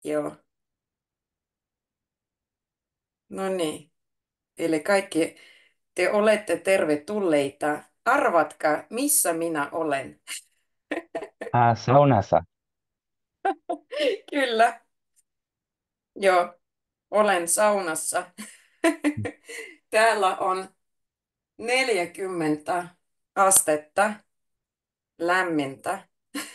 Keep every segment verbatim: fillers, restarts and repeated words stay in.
Joo. No niin. Eli kaikki te olette tervetulleita. Arvatkaa, missä minä olen. Ah, saunassa. Kyllä. Joo, olen saunassa. Täällä on neljäkymmentä astetta lämmintä.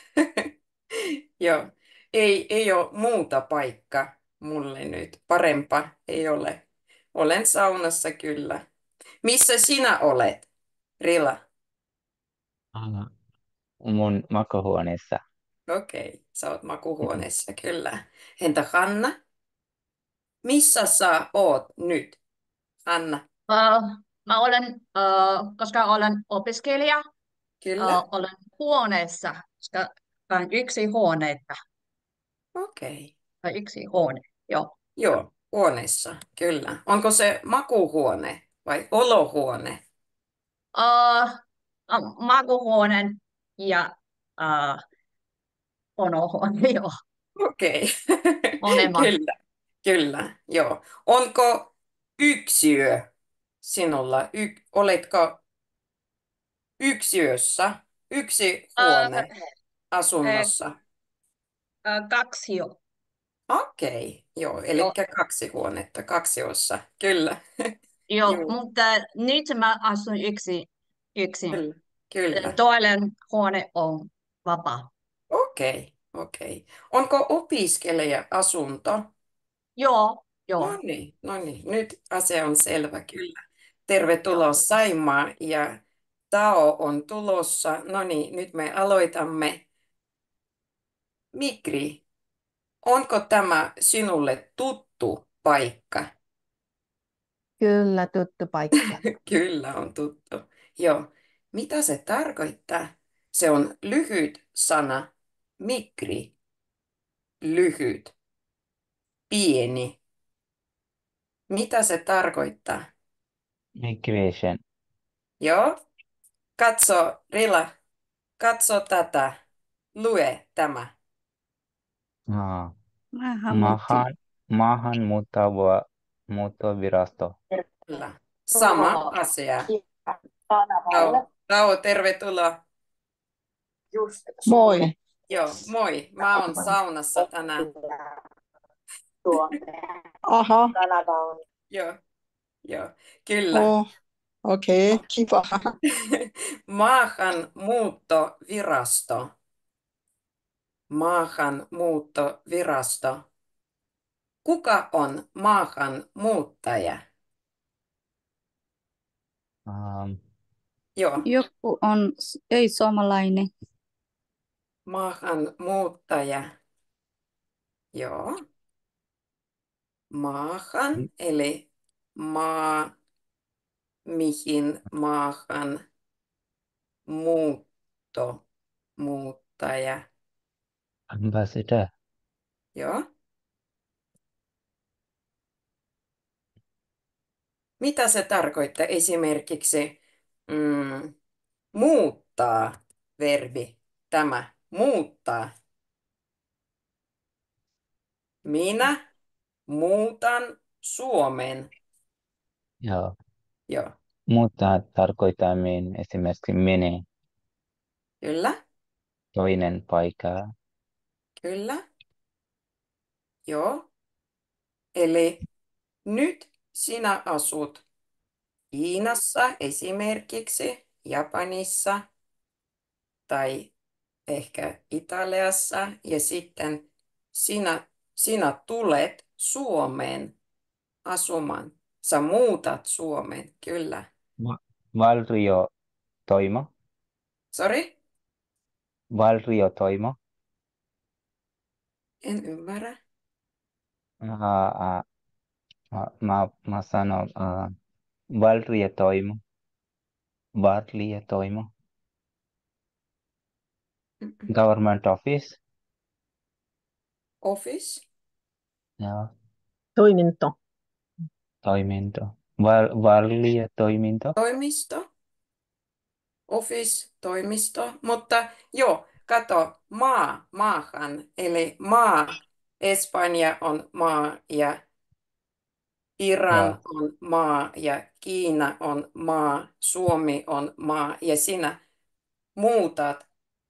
Joo, ei, ei ole muuta paikkaa mulle nyt. Parempa ei ole. Olen saunassa kyllä. Missä sinä olet, Rila? Ah, mun makuuhuoneessa. Okei, sä oot makuuhuoneessa, kyllä. Entä Hanna? Missä sä oot nyt, Hanna? Äh, mä olen, äh, koska olen opiskelija, Kyllä? äh, olen huoneessa, koska on yksi huoneetta, Okei. tai yksi huone, joo. Joo, huoneessa, kyllä. Onko se makuuhuone vai olohuone? Äh, äh, makuuhuoneen ja äh, olohuone, joo, Okei, molemmat. kyllä, kyllä, joo. Onko yksiö sinulla? Y- oletko yksiössä, yksi Äh, huone äh, asunnossa? äh, kaksi, joo, Okei, joo, eli joo, kaksi huonetta, kaksi ossa, kyllä. joo, Joo, mutta nyt mä asun yksi, yksin. kyllä, kyllä. Toinen huone on vapaa. Okei, okei. Onko opiskelija-asunto? Joo, No joo, niin, no niin, nyt asia on selvä, kyllä. joo. Tervetuloa Saimaa ja Tao on tulossa. No niin, nyt me aloitamme. Migri, onko tämä sinulle tuttu paikka? Kyllä, tuttu paikka. Kyllä on tuttu. Joo. Mitä se tarkoittaa? Se on lyhyt sana. Migri, lyhyt, pieni. Mitä se tarkoittaa? Migration. Joo. Katso, Rila, katso tätä. Lue tämä. Ah, Maahanmuutti. maahan, maahanmuuttava muuttovirasto. Kyllä. Sama asia. Kanavalle. Tao, Tao, tervetuloa. Moi. Joo, moi. Mä oon saunassa tänään. Aha. Kanava on. Joo, joo, kyllä. Oh, okei, okay. Kiva. Maahanmuuttovirasto. Maahanmuuttovirasto. Kuka on maahanmuuttaja? Um, Joo, Joku on ei-suomalainen. maahanmuuttaja. Joo, maahan, eli maa, mihin maahan, muutto, muuttaja. ambassador. Joo. Mitä se tarkoittaa esimerkiksi mm, muuttaa verbi, tämä muuttaa. Minä muutan Suomeen. Joo. Joo, Mutta tarkoittaa min esimerkiksi mene kyllä, toinen paikka. kyllä, joo. Eli nyt sinä asut Kiinassa esimerkiksi, Japanissa tai ehkä Italiassa ja sitten sinä, sinä tulet Suomeen asumaan. Sä muutat Suomeen, kyllä. Va- Valtio toimo. Sorry, Valtio toimo. en ymmärrä. Uh, uh, uh, mä, mä sanon uh, valtio toimo. Valtio toimo. Mm-mm. Government office. Office, Joo. Toiminto. Toiminto. Val, valtio toiminto. toimisto, office, toimisto, mutta joo, kato, maa, maahan, eli maa, Espanja on maa ja Iran Joo, on maa ja Kiina on maa, Suomi on maa ja sinä muutat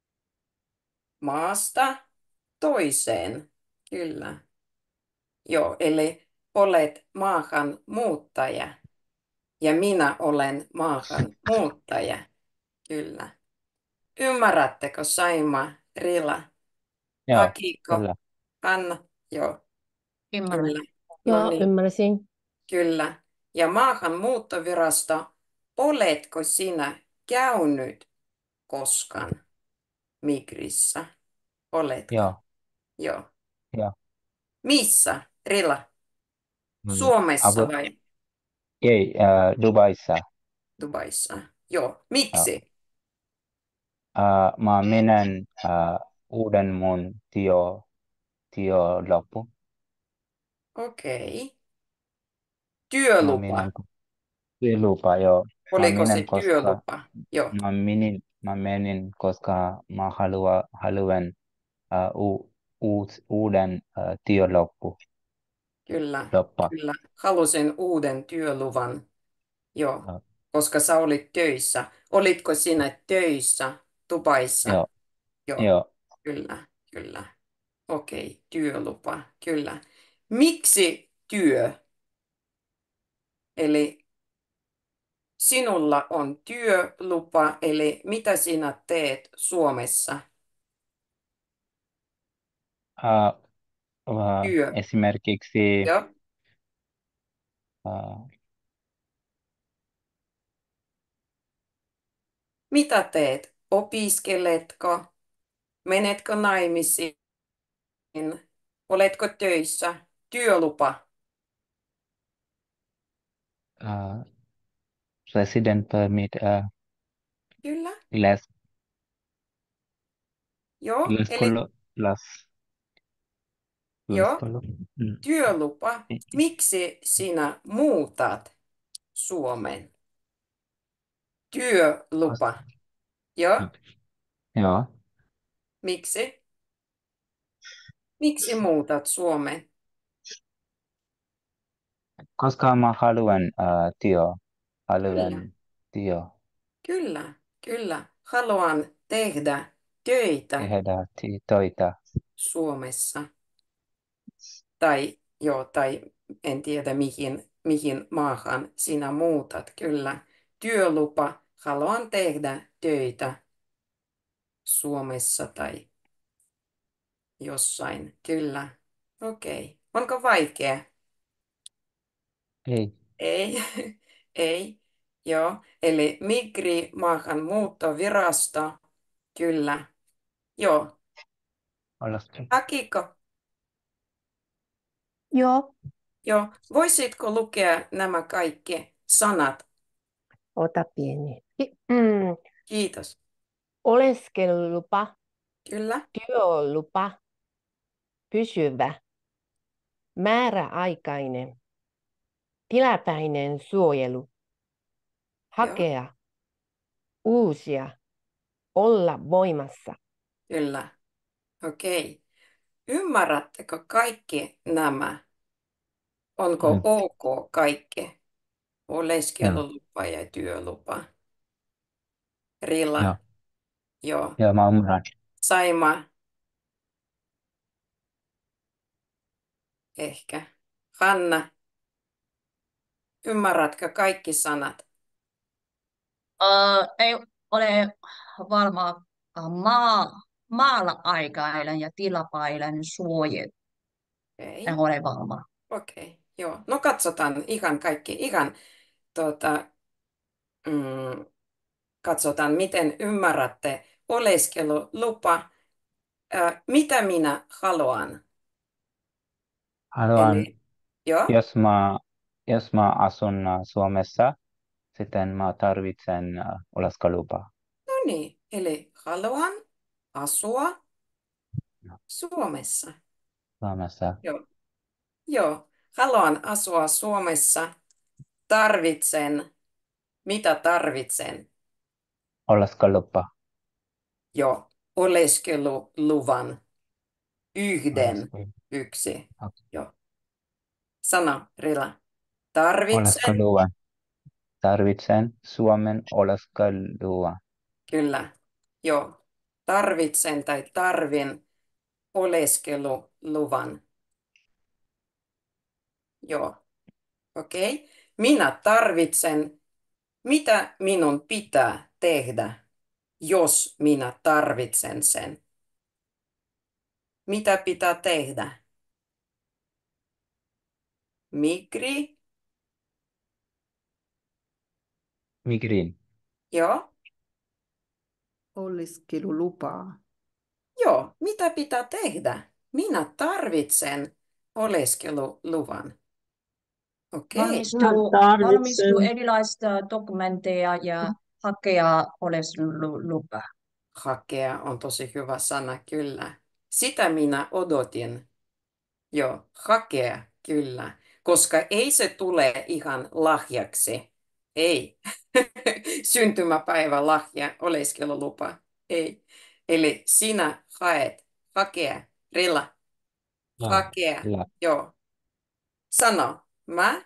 maasta toiseen. Kyllä. Joo, eli olet maahan muuttaja ja minä olen maahan muuttaja. Kyllä. Ymmärrättekö Saima, Rila, joo, Akiko, kyllä. Anna? Joo, Ymmärrän. kyllä. No Joo, niin, ymmärsin. kyllä. Ja maahanmuuttovirasto, oletko sinä käynyt koskaan Migrissä? Oletko? Joo, Joo. joo. Missä, Rila? Mm. Suomessa Abu, vai ei, äh, Dubaissa. Dubaissa? Joo. Joo. Miksi? Äh, mä menen äh, uuden mun työ, työ loppu. Okei. Mä Työlupa. menen työlupa, joo. Mä Oliko se menen, koska työlupa? Joo, mä menin, mä menin, koska mä haluan, haluan äh, u, uus, uuden äh, työ loppu. kyllä, Loppa. kyllä. Halusin uuden työluvan. Joo, Joo, koska sä olit töissä. Olitko sinä töissä Dubaissa? joo, Joo, joo. kyllä, kyllä. Okei, työlupa, kyllä. Miksi työ? Eli sinulla on työlupa, eli mitä sinä teet Suomessa? Äh, äh, Työ. esimerkiksi Joo, äh, mitä teet? Opiskeletko? Menetkö naimisiin? Oletko töissä? Työlupa. äh, resident permit, äh, Kyllä. läs, Joo, eli läskolo, läs, joo, läskolo. Mm. työlupa. Miksi sinä muutat Suomen? Työlupa. Koska, Joo, joo, miksi? Miksi muutat Suomen? koska mä haluan äh, työ, Kyllä, haluan työ, kyllä, kyllä. Haluan tehdä töitä tehdä ty- töitä. Suomessa. Tai joo, tai en tiedä mihin, mihin maahan sinä muutat. Kyllä. Työlupa. Haluan tehdä töitä Suomessa tai jossain. Kyllä. Okei. Onko vaikea? Ei, Ei. Ei. Joo. Eli Migri maahanmuuttovirasto. Kyllä. Joo. olasiko. Akiko. Joo, Joo. Voisitko lukea nämä kaikki sanat? ota pieni. Ki- Mm. Kiitos. Oleskelulupa, Kyllä. työlupa, pysyvä, määräaikainen, tilapäinen suojelu, Joo. hakea, uusia, olla voimassa. Kyllä. Okei. Ymmärrättekö kaikki nämä? Onko Mm. ok kaikki? Joo, Oleskelulupa ja työlupa. Rilla. joo, Joo. joo, mä ymmärrän. Saima. Ehkä. Hanna. Ymmärrätkö kaikki sanat? Ö, ei ole varma maa, maalla aikainen ja tilapäinen suojelu. En Okei. ole varma. Okei. Joo. No katsotaan ihan kaikki. Ihan tuota, mm, katsotaan, miten ymmärrätte oleskelulupa. Ä, mitä minä haluan? Haluan, Eli, joo. jos mä, jos mä asun äh, Suomessa, sitten mä tarvitsen äh, oleskelulupa No niin, eli haluan asua Suomessa. Suomessa. Joo, joo. Haluan asua Suomessa. Tarvitsen. Mitä tarvitsen? Oleskelulupa. Joo, oleskeluluvan. Yhden. Oleskelulupa. yksi. Okei. Joo. Sano, Rila. Tarvitsen. Oleskeluluvan. Tarvitsen Suomen oleskeluluvan. Kyllä. Joo. Tarvitsen tai tarvin oleskeluluvan. Joo. Okei. Okay. Minä tarvitsen. Mitä minun pitää tehdä, jos minä tarvitsen sen? Mitä pitää tehdä? Migri? Migrin. Joo. Oleskelulupaa. Joo. Mitä pitää tehdä? Minä tarvitsen oleskeluluvan. Okei. Okay. Valmistuu, tarvitsen. valmistuu erilaista dokumentteja ja hakea oleskelulupaa. Hakea on tosi hyvä sana, kyllä. Sitä minä odotin. Joo, hakea, kyllä. Koska ei se tule ihan lahjaksi. Ei. Syntymäpäivä, lahja, oleskelulupa. Ei. Eli sinä haet, hakea, Rilla, Joo, hakea. kyllä. Joo. Sano, mä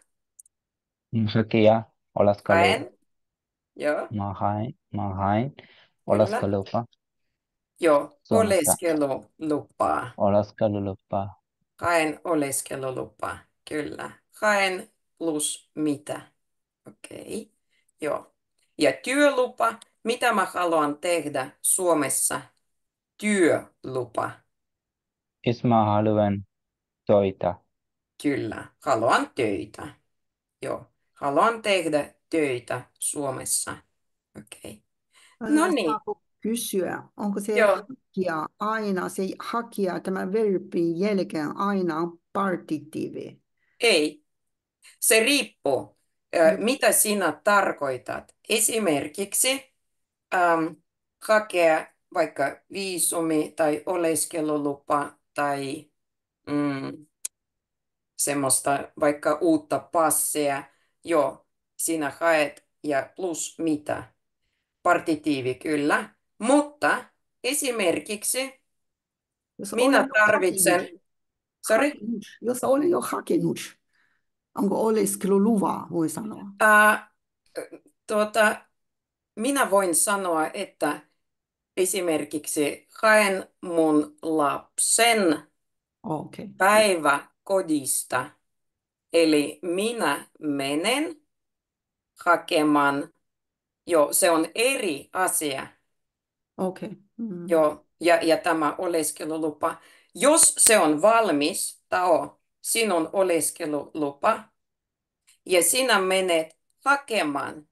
Hakija oleskelu. haen. Joo, Mä hain, mä hain kyllä. oleskelulupa Joo, Suomesta. oleskelulupaa. Oleskelulupa. Haen oleskelulupa, kyllä. Haen plus mitä. Okei, joo. Ja työlupa, mitä mä haluan tehdä Suomessa? Työlupa, Jos mä haluan töitä. kyllä. Haluan töitä. Joo, haluan tehdä töitä Suomessa. Okei. No niin, Saako kysyä, onko se joo. hakija aina, se hakija tämän verbin jälkeen aina on partitiivi? Ei, se riippuu, ö, mitä sinä tarkoitat. Esimerkiksi äm, hakea vaikka viisumi tai oleskelulupa tai mm, semmoista vaikka uutta passia. Joo, sinä haet ja plus mitä. Partitiivi kyllä. Mutta esimerkiksi Jos minä olen jo tarvitsen, hakenut, sorry, hakenut, jos olen jo hakenut, onko oleskeluluva, voi sanoa? ää, tuota, minä voin sanoa, että esimerkiksi haen mun lapsen Okei. päiväkodista. Eli minä menen hakemaan, joo, se on eri asia, Okei. Mm. joo, ja, ja tämä oleskelulupa. Jos se on valmis, tao, sinun oleskelulupa, ja sinä menet hakemaan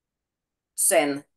sen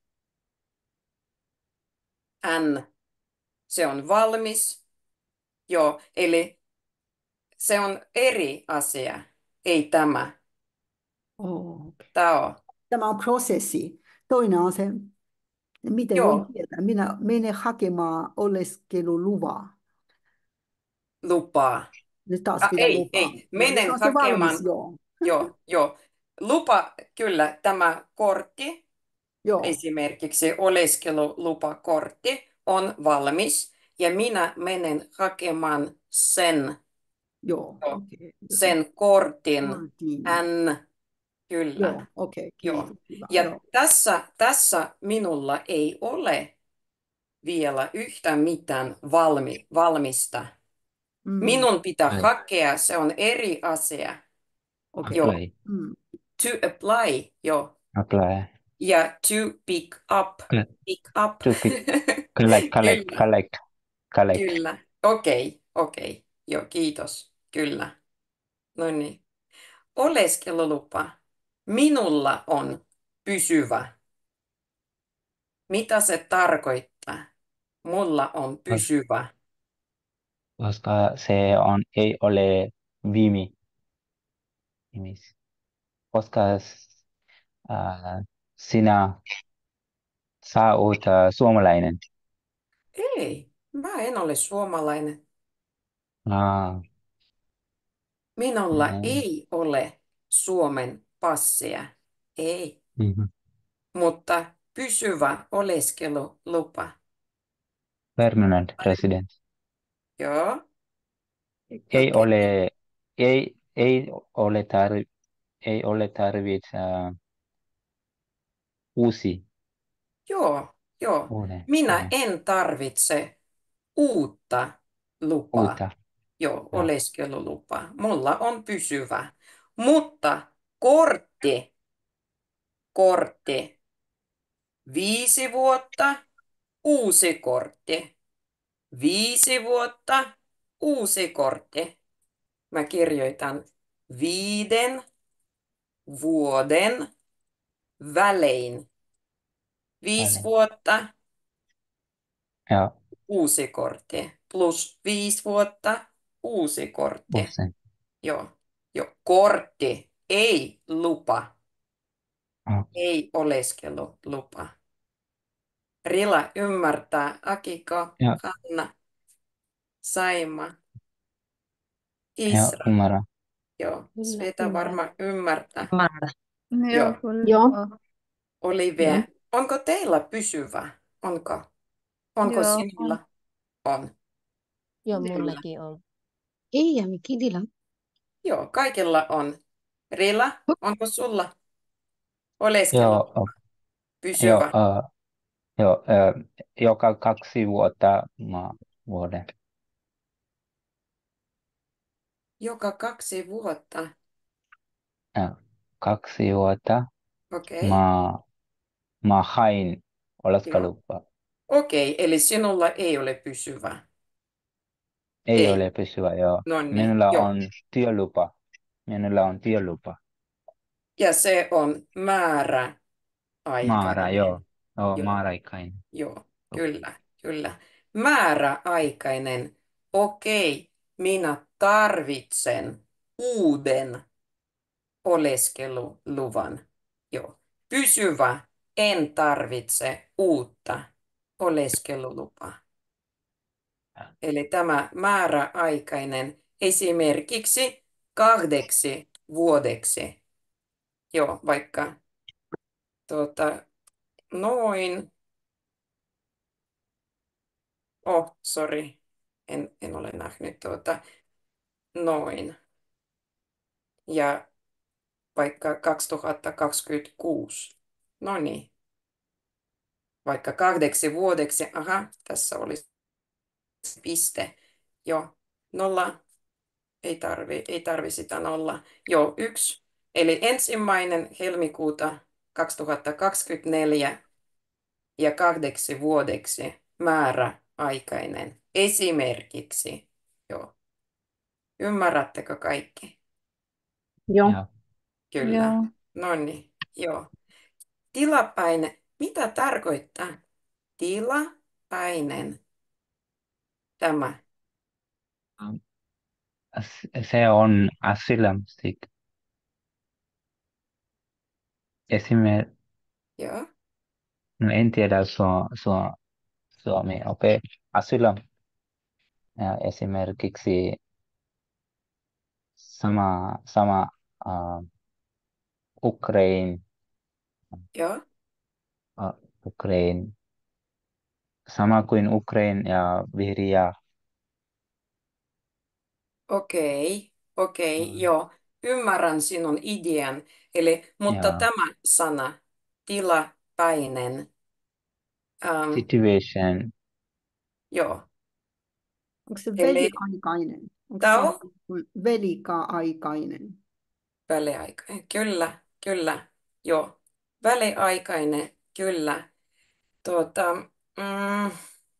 N, se on valmis, joo, eli se on eri asia, ei tämä, Oh, okei. tao, Tämä on prosessi. Toinen on se, miten voin joo, tietää. Minä menen hakemaan oleskeluluvaa. lupaa. Nyt taas Ah, pitää ei, lupaa. ei, No, jos menen on se valmis, hakemaan, joo. joo, joo, lupa, kyllä, tämä kortti, Joo, esimerkiksi oleskelulupakortti on valmis, ja minä menen hakemaan sen, joo, joo, okei. Jos on sen kortin kortin. N, kyllä, Joo, okei, joo. kiitos. Hyvä, Ja joo. tässä, tässä minulla ei ole vielä yhtään mitään valmi, valmista. Mm, Minun pitää Ai. hakea, se on eri asia. okei. Joo, Apply. Mm, to apply, joo. Apply. Ja to pick up, Cl- pick up. To pick, collect, collect, Kyllä, collect, collect. kyllä. Okei, okei. Joo, kiitos. Kyllä. No niin. Oleskelulupa. Minulla on pysyvä. Mitä se tarkoittaa? Mulla on pysyvä. Koska se on, ei ole viimi. viimis. Koska äh, sinä sä oot äh, suomalainen. Ei, mä en ole suomalainen. Ah, Minulla mm, ei ole Suomen passia. Ei, mhm. mutta pysyvä oleskelulupa. Permanent resident. Joo. ei Okei. ole, ei, ei ole tarvi, ei ole tarvit uh, uusi, Joo, joo. uuden, Minä uuden, en tarvitse uutta lupaa. uutta. Joo, Ja, oleskelulupa. Mulla on pysyvä. Mutta kortti, kortti, viisi vuotta, uusi kortti. Viisi vuotta, uusi kortti. Mä kirjoitan viiden vuoden välein. Viisi välein. vuotta, Ja uusi kortti. Plus viisi vuotta, uusi kortti. usein. Joo, joo. Kortti, ei lupa. Ah, Ei oleskelulupa. Rila ymmärtää. Akiko, ja, Hanna, Saima, ja Isra. ymmärrän. Joo, Kyllä, Sveta ymmärrän. varmaan ymmärtää. Ymmärrä. Joo, Joo, kyllä. Joo. Olivia, onko teillä pysyvä? Onko? Onko Joo. sinulla? On. Joo, Kyllä. mullakin on. Ei ja mikidillä. Joo, kaikilla on. Rila, onko sulla Joo, oleskelulupa? oh, joo, Pysyvä. uh, joo, uh, joka kaksi vuotta mä vuoden. Joka kaksi vuotta. Ja, kaksi vuotta Okei. mä, mä hain Joo. oleskelulupaa. Okei, eli sinulla ei ole pysyvä. Ei Ei. ole pysyvä, joo. No niin, Minulla joo. on työlupa. Minulla on työlupa. Ja se on Määrä, määräaikainen. joo. Joo, Joo, määräaikainen. joo, kyllä, kyllä. Määräaikainen. Okei, minä tarvitsen uuden oleskeluluvan. Joo. Pysyvä, en tarvitse uutta oleskelulupaa. Eli tämä määräaikainen esimerkiksi kahdeksi vuodeksi. Joo, vaikka tuota, noin, oh, sorry, en, en ole nähnyt tuota, noin. Ja vaikka kaksituhattakaksikymmentäkuusi. No niin, vaikka kahdeksi vuodeksi, aha, tässä oli piste. Joo, nolla, ei tarvi, ei tarvi sitä nolla. Joo, yksi. Eli ensimmäinen helmikuuta kaksituhattakaksikymmentäneljä ja kahdeksi vuodeksi määräaikainen. Esimerkiksi. Joo. Ymmärrättekö kaikki? Joo. Ja, Kyllä. Joo. No niin, joo. Tilapäinen. Mitä tarkoittaa tilapäinen? Tämä. se on asylum seek. Esimerkiksi, Joo. no en tiedä su, su, suomi. Okei, asylum. Ja esimerkiksi sama, sama uh, Ukraine, Joo. uh, Ukraine, sama kuin Ukraine ja Vihriä. Okei. Okei, Mm. joo. Ymmärrän sinun idean. Eli, mutta Ja tämä sana, tilapäinen, ähm, situation, joo. Onko se Eli väliaikainen? Onko tämä sama on kuin väliaikainen? väliaikainen. Kyllä, kyllä. Joo. Väliaikainen, kyllä. Tuota, mm,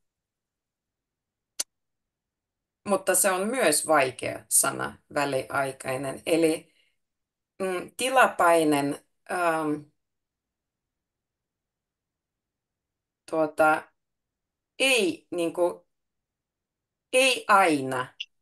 mutta se on myös vaikea sana, väliaikainen. Eli mm, tilapäinen, ähm, tuota, ei, niin kuin, ei aina,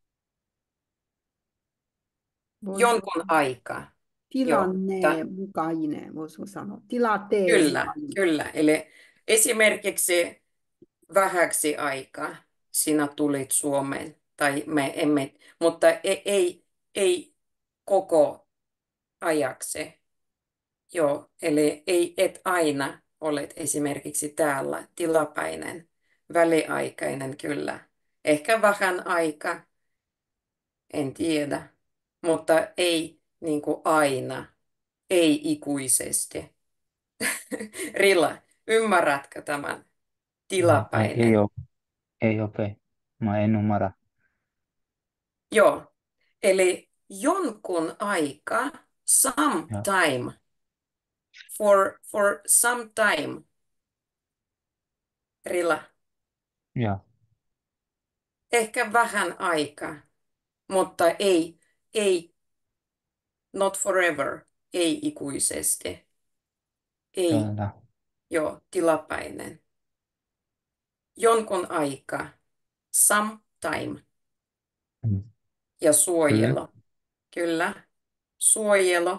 Voisi jonkun aikaa. Joo, tilanne ta, mukainen, voisiko sanoa. Tilanteen kyllä, mukainen. kyllä. Eli esimerkiksi vähäksi aikaa sinä tulit Suomeen, tai me emme, mutta ei, ei, ei koko ajaksi. Joo, eli ei et aina olet esimerkiksi täällä tilapäinen, väliaikainen kyllä. Ehkä vähän aika, En tiedä, mutta ei niin kuin aina, ei ikuisesti. Rilla, ymmärrätkö tämän? Ei, ei Tilapäinen. ole, ei ope. Mä en ymmärrä. Joo, eli jonkun aika, Ja, sometime, for, for some time. Rilla, ja, ehkä vähän aikaa, mutta ei, ei, not forever, ei ikuisesti. Ei, kyllä. joo, tilapäinen. Jonkun aika, sometime, Mm. ja Kyllä. suojelu. Kyllä, suojelu.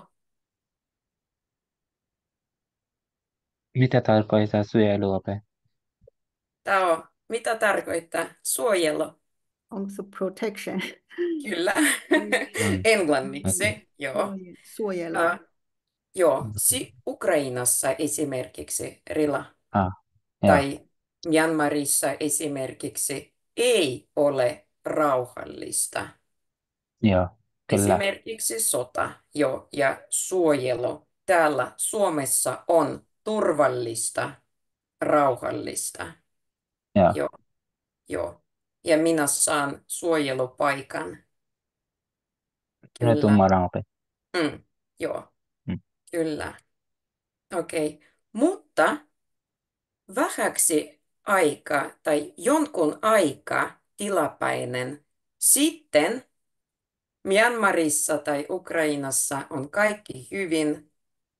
Mitä tarkoittaa suojelu, ope? Tämä on, mitä tarkoittaa suojelu? Onko se protection? Kyllä, Mm. Okei. englanniksi, joo. Suoje- Suojelu. Uh, joo, si Ukrainassa esimerkiksi, Rila, Ah, ja, tai Myanmarissa esimerkiksi ei ole rauhallista. ja, kyllä. Esimerkiksi sota, joo, ja suojelu täällä Suomessa on turvallista, rauhallista, Ja, joo, joo. Ja minä saan suojelupaikan, nyt kyllä. ymmärrän, ope. Mm, joo, Mm. kyllä. Okei, okay. Mutta vähäksi aikaa tai jonkun aika tilapäinen sitten Myanmarissa tai Ukrainassa on kaikki hyvin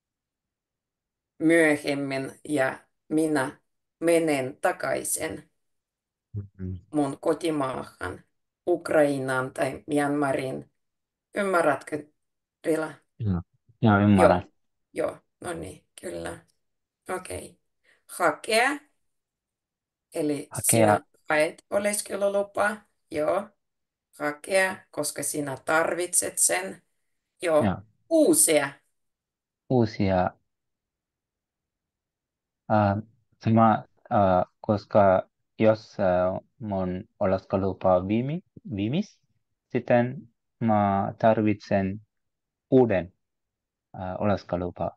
myöhemmin ja minä menen takaisin Mm. mun kotimaahan, Ukrainaan tai Myanmarin. Ymmärrätkö, Rila? Ja, ja Joo, ymmärrän. joo, no niin, kyllä. Okei. Okay. Hakea, eli Hakea, sinä haet oleskelulupaa, joo. Hakea, koska sinä tarvitset sen. Joo, ja, uusia. uusia. Uh, sama, uh, koska jos uh, mun oleskelulupa viimi, viimis, sitten mä tarvitsen uuden uh, oleskelulupa.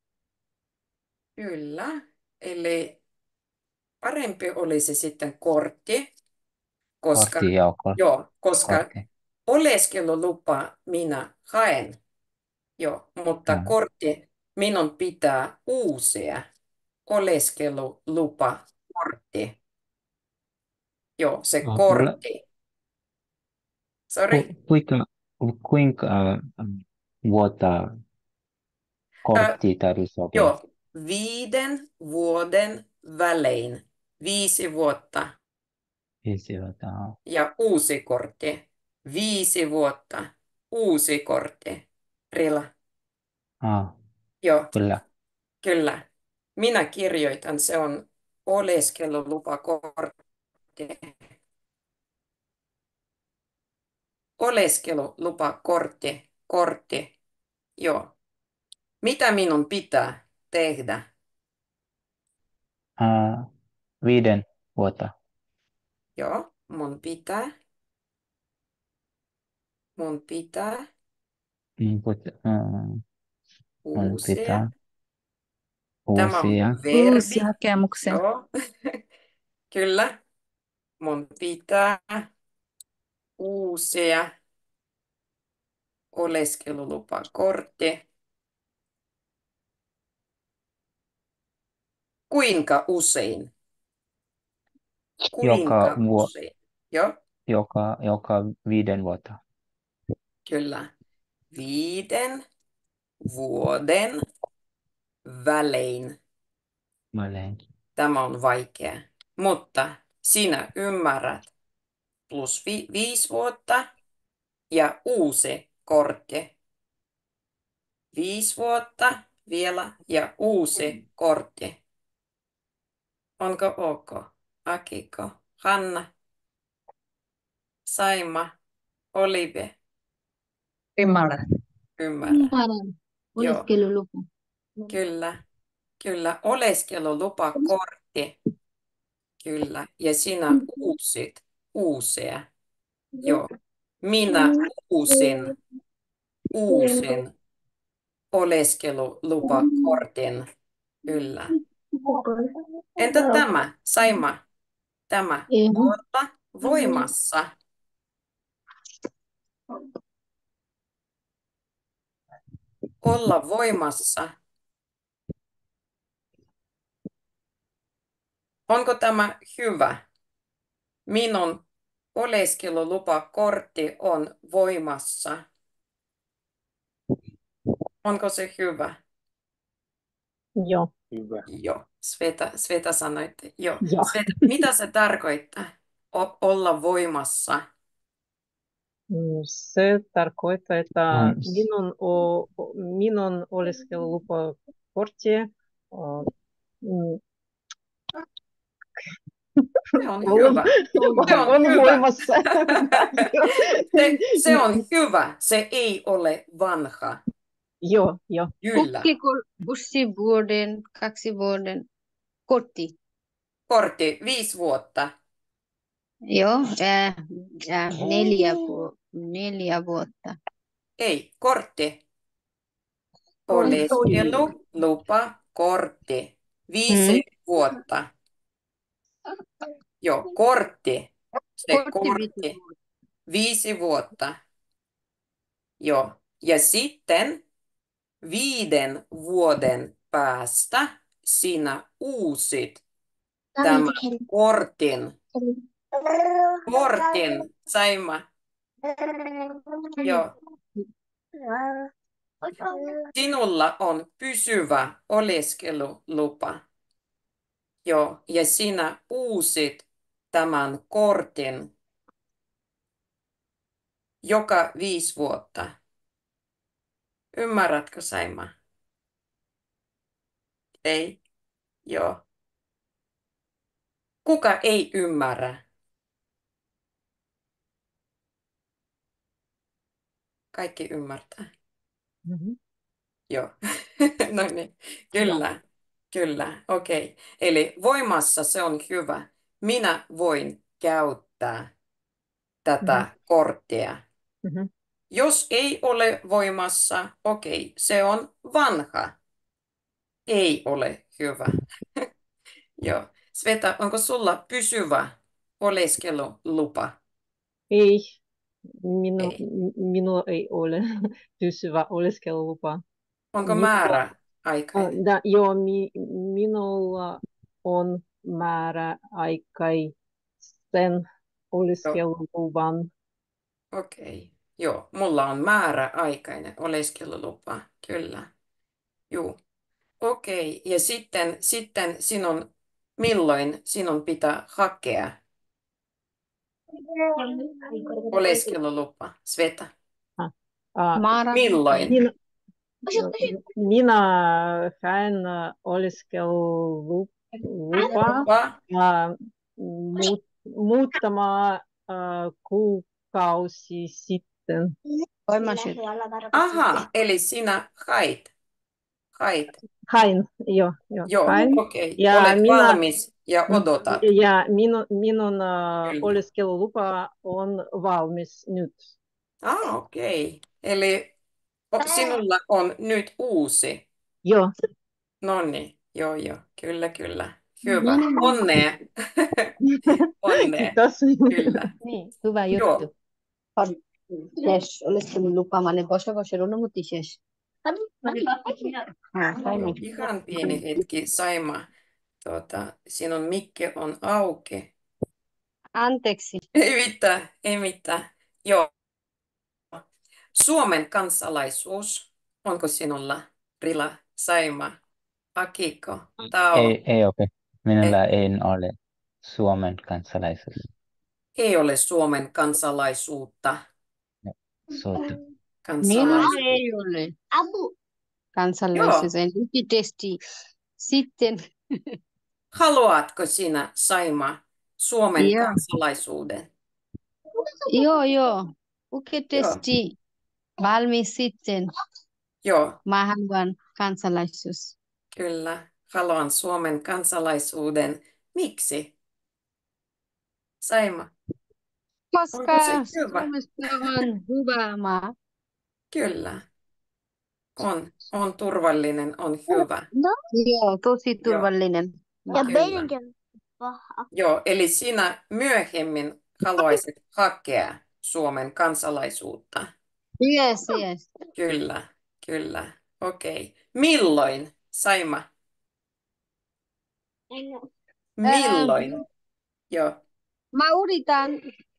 Kyllä, eli parempi olisi sitten kortti, koska, Kortti ja kor- joo, koska kortti. oleskelulupa minä haen, joo, mutta Ja, kortti minun pitää uusia oleskelulupa kortti, joo, se uh, ole, kortti, sorry, ku, kuinka, kuinka uh, vuotta Ö, kortti tarvitsee opea? joo, viiden vuoden välein, viisi vuotta Viisi vuotta. Ah, ja uusi kortti, viisi vuotta, uusi kortti, Rila, ah, joo. kyllä. Kyllä. Minä kirjoitan, se on oleskelulupakortti. Oleskelulupakortti, kortti. Joo. Mitä minun pitää tehdä? Uh, viiden vuotta. Joo, mun pitää, mun pitää Mm, put- uh, mun uusia. pitää Tämä on uusia. Uusi verbi. hakemuksen. Joo, kyllä. Mun pitää uusia oleskelulupakortti. Kuinka usein? Joka, Kuinka vuo, usein? Joo, joka, joka viiden vuotta. kyllä. Viiden vuoden välein. Välein. Tämä on vaikea, mutta sinä ymmärrät. Plus vi- viisi vuotta ja uusi kortti. Viisi vuotta vielä ja uusi kortti. Onko ok? Akiko? Hanna? Saima? Olive? Ymmärrän. Ymmärrän. Ymmärrän. Joo, Oleskelulupa. kyllä. Kyllä. Oleskelulupakortti. Kyllä. Ja sinä uusit uusia. Joo. minä uusin, uusin oleskelulupakortin. Kyllä. Entä tämä, Saima? Tämä olla voimassa. Olla voimassa. Onko tämä hyvä? Minun oleskelulupakortti on voimassa. Onko se hyvä? Joo. Joo. Sveta, Sveta sanoi, että joo. Joo. Sveta, mitä se tarkoittaa? O- olla voimassa. Mm, Se tarkoittaa, että Mm. minun, o, o- minun oleskelulupakortti o, mm, Se on on, hyvä. Se on on hyvä. voimassa. Se, se on hyvä. Se ei ole vanha. Joo, joo. Kyllä. Kukkiko usi vuoden, kaksi vuoden kortti? Kortti viisi vuotta. Joo, ää, ää, neljä, vu- neljä vuotta. Ei, kortti. Kortti. Oleskelulupa, kortti. Viisi vuotta. Joo, kortti. Se Kortti viisi kortti. Viisi vuotta. Joo. Ja sitten viiden vuoden päästä sinä uusit tämän kortin. Kortin, Saima. Joo. Sinulla on pysyvä oleskelulupa. Joo. Ja sinä uusit tämän kortin joka viisi vuotta. Ymmärrätkö, Saima? Ei? Joo. Kuka ei ymmärrä? Kaikki ymmärtää. Mhm. Joo. No niin. Kyllä. Kyllä. Okei. Eli voimassa se on hyvä. Minä voin käyttää tätä korttia. Mhm. Jos ei ole voimassa, okei, se on vanha. Ei ole hyvä. Joo. Sveta, onko sulla pysyvä oleskelulupa? Ei, minu, Ei. m- minulla ei ole pysyvä oleskelulupa. Onko Minulla, määräaikainen? da, joo, mi, minulla on määräaikaisen oleskeluluvan. Okei. Joo, mulla on määräaikainen oleskelulupa. Kyllä. Joo. Okei. Ja sitten, sitten sinun, milloin sinun pitää hakea oleskelulupa? Sveta. Ah, ah, Mara, Milloin? minä, minä haen oleskelulupaa Lupa? ah, muut, muutama ah, kuukausi sitten. voimasyt. Aha, eli sinä hait. Hait. Hain, joo, joo, Joo, hain. okei. Ja Olet minä, valmis ja odotat. ja minun, minun ah, Kyllä. oleskelulupa on valmis nyt. Ah, okei. Eli o- sinulla on nyt uusi. Joo, No niin, joo, joo. Kyllä, kyllä. Hyvä. Onnea. Onnea. kiitos. Kyllä. Niin, hyvä Joo. juttu. Yes, oleskelulupa, mä ne voisi voisi olla mutta yes. Joo, ihan pieni hetki, Saima. Tuota, sinun mikki on auki. Anteeksi. Ei mitään, ei mitään. Joo. Suomen kansalaisuus. Onko sinulla, Rila, Saima, Akiko, Tao? Ei, ei okay. Minulla ei ole Suomen kansalaisuus. Ei ole Suomen kansalaisuutta. Suota. Minulla Kansalaisuus. ei ole. Kansalaisuus, en testi. Sitten, Haluatko sinä, Saima, Suomen Joo. kansalaisuuden? joo, joo. Uke testi. Valmis sitten. Joo, Mä haluan kansalaisuus. kyllä. Haluan Suomen kansalaisuuden. Miksi? Saima. Koska se hyvä? Suomessa on hyvä maa. Kyllä. On, on turvallinen, on hyvä. Joo, tosi Joo, turvallinen. Ja kyllä. meidänkin paha. Joo, eli sinä myöhemmin haluaisit hakea Suomen kansalaisuutta. Yes, yes. Kyllä, kyllä. Okei. Milloin, Saima? Milloin? Ähm, Joo, mä yritän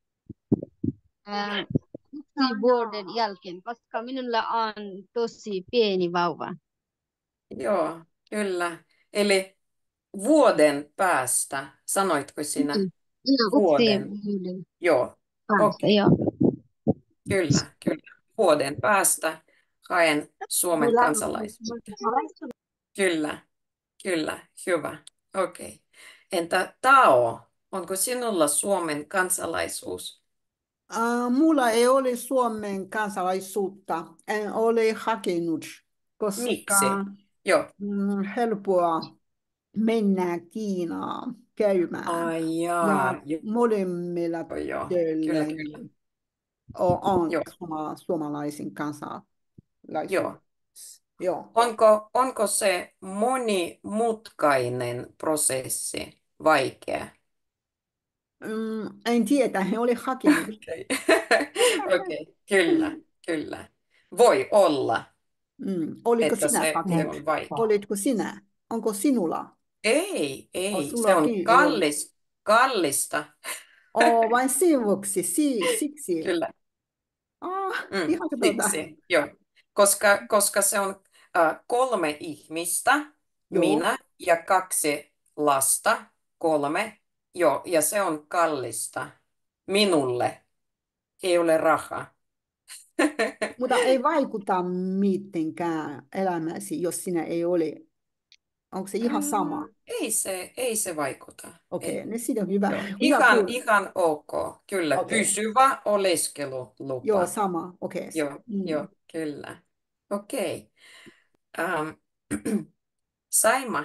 äh, yksi vuoden jälkeen, koska minulla on tosi pieni vauva. joo, kyllä. Eli vuoden päästä, sanoitko sinä? Mm. Joo, yksi Vuoden. vuoden Joo, päästä, okei. joo. Kyllä, kyllä. Vuoden päästä haen Suomen kansalaisuutta. Kyllä, kyllä, hyvä. Okei. Entä Tao, onko sinulla Suomen kansalaisuus? Äh, mulla ei ole Suomen kansalaisuutta. En ole hakenut, koska Miksi? Joo. mm, helppoa mennä Kiinaan käymään. Ai Ja jaa, joo, molemmilla joo, kyllä, töillä kyllä. on, on Joo, suma, suomalaisen kansalaisuus. joo. Joo. Onko, onko se monimutkainen prosessi vaikea? Mm, en tiedä, he oli hakenut. Okei, okei, kyllä, kyllä. Voi olla, Mm, oliko että sinä se, se hakenut? on vaikea. Olitko sinä? Onko sinulla? Ei, Oh, ei, se sullakin on ei ole. kallis, kallista. Oh, vain sen vuoksi, si, siksi. Kyllä, Ah, mm, ihan tuota. siksi, joo. Koska, koska se on äh, kolme ihmistä, Joo. minä ja kaksi lasta, kolme, joo, ja se on kallista. Minulle ei ole rahaa. Mutta ei vaikuta mitenkään elämäsi, jos sinä ei ole. Onko se ihan sama? Mm, Ei se, ei se vaikuta. Okei, Ei. okay, niin siitä on hyvä. Joo. Hyvä Ihan, kuulla. ihan ok. Kyllä, Okei. pysyvä Joo, oleskelulupa. sama. Okei. Joo, Mm. joo, kyllä. Okei. Ähm, Saima,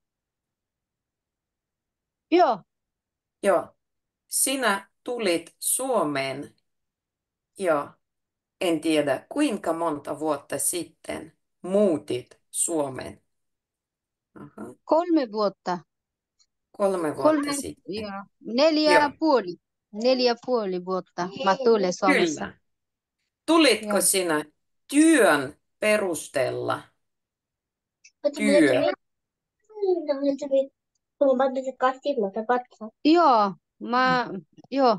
Joo, joo, sinä tulit Suomeen, joo, en tiedä kuinka monta vuotta sitten muutit Suomeen. Aha, kolme vuotta. kolme vuotta Kolme, sitten. joo. Neljä Joo, puoli. Neljä puoli vuotta mä tulin Suomessa. kyllä. Tulitko Joo. sinä työn perusteella? Työ. Joo, mä, joo,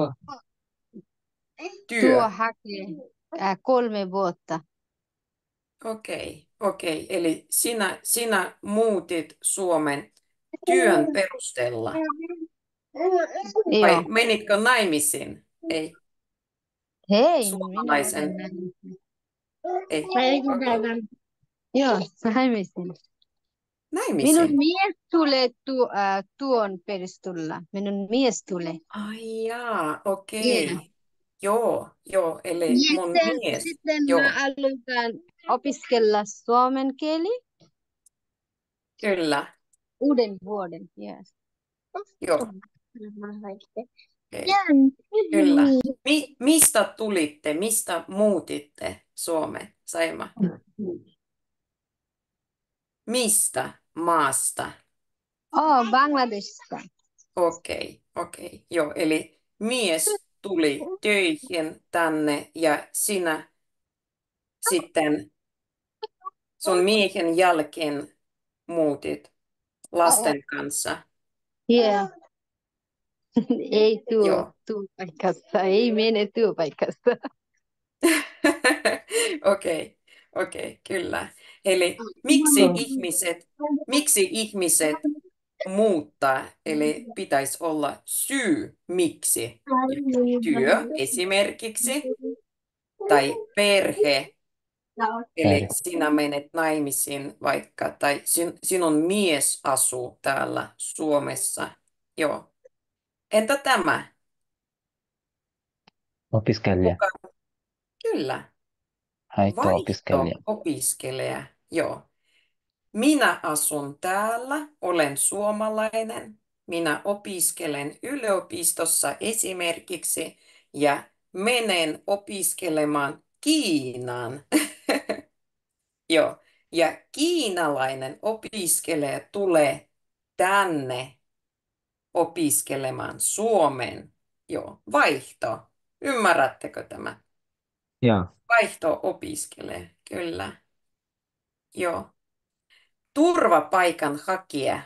Työ. tuo hakee äh, kolme vuotta. Okei, okei. Eli sinä, sinä muutit Suomen työn perusteella. Vai Joo. menitkö naimisiin? Ei, Hei, suomalaisen. minä Ei, okei. joo, naimisiin. Minun Naimisiin. mies tulee tu, äh, tuon perusteella. Minun mies tulee. Ai jaa, okei. Yeah. Joo, joo. Eli Ja mun sitten, mies. sitten Joo, mä aloitan opiskella suomen kieli kyllä. uuden vuoden. Yes. Joo, okei. Kyllä. Mi- mistä tulitte? Mistä muutitte Suomeen, Saima? Mistä maasta? Oh, Bangladeshista. Okei, okei. Joo, eli mies tuli töihin tänne ja sinä sitten sun miehen jälkeen muutit lasten kanssa. Yeah. Ei tuo Joo. työpaikasta, ei mene työpaikasta. Okei, okei, kyllä. Eli miksi ihmiset, miksi ihmiset muuttaa, eli pitäisi olla syy, miksi. Työ esimerkiksi, tai perhe, eli Perhe. sinä menet naimisiin vaikka, tai sin, sinun mies asuu täällä Suomessa. Joo. Entä tämä? Opiskelija. Kuka? Kyllä. Vaihto-opiskelija. Vaihto-opiskelija. Joo. Minä asun täällä, olen suomalainen. Minä opiskelen yliopistossa esimerkiksi ja menen opiskelemaan Kiinaan. Joo. Ja kiinalainen opiskelija tulee tänne opiskelemaan Suomeen. Joo, vaihto. Ymmärrättekö tämä? Ja, Vaihto opiskelee, kyllä. Joo. Turvapaikan hakija.